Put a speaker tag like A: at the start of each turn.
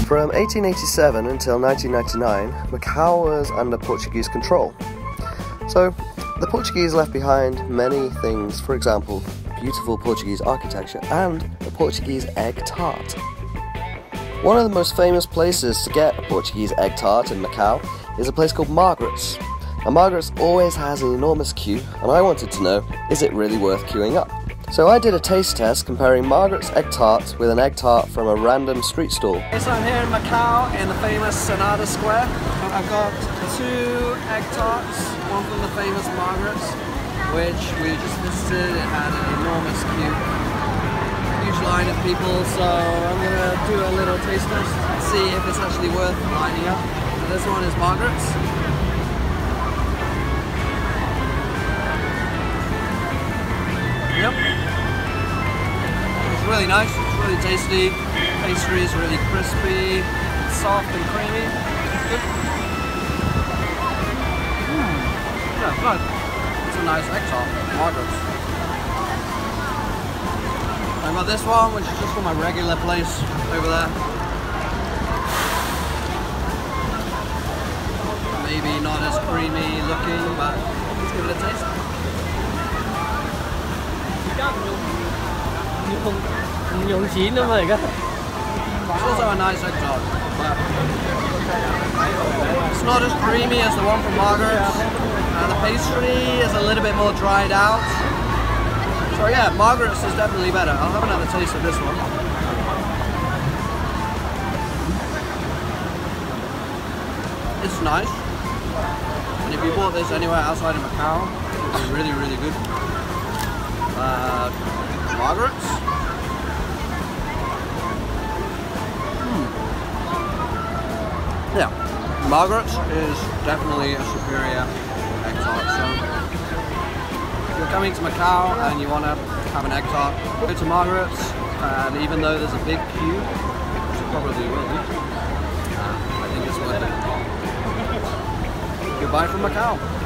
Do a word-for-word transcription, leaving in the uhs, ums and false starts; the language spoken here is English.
A: From eighteen eighty-seven until nineteen ninety-nine, Macau was under Portuguese control. So, the Portuguese left behind many things, for example, beautiful Portuguese architecture and a Portuguese egg tart. One of the most famous places to get a Portuguese egg tart in Macau is a place called Margaret's. Now, Margaret's always has an enormous queue, and I wanted to know, is it really worth queuing up? So I did a taste test comparing Margaret's egg tart with an egg tart from a random street stall.
B: Okay, so I'm here in Macau in the famous Sonata Square. I've got two egg tarts, one from the famous Margaret's, which we just visited. It had an enormous queue, huge line of people, so I'm going to do a little taste test and see if it's actually worth lining up. So this one is Margaret's. Yep. It's really nice, it's really tasty. Pastry is really crispy, soft and creamy. Good. Mm. Yeah, it's nice. It's a nice egg tart, Margaret's. I've got this one, which is just from my regular place over there. Maybe not as creamy looking, but let's give it a taste. It's also a nice egg tart, but it's not as creamy as the one from Margaret's. Uh, the pastry is a little bit more dried out. So yeah, Margaret's is definitely better. I'll have another taste of this one. It's nice. And if you bought this anywhere outside of Macau, it's really, really good. Uh, Margaret's. Hmm. Yeah, Margaret's is definitely a superior egg tart. So if you're coming to Macau and you want to have an egg tart, go to Margaret's. And even though there's a big queue, which it probably will be, uh, I think it's worth it. Goodbye from Macau.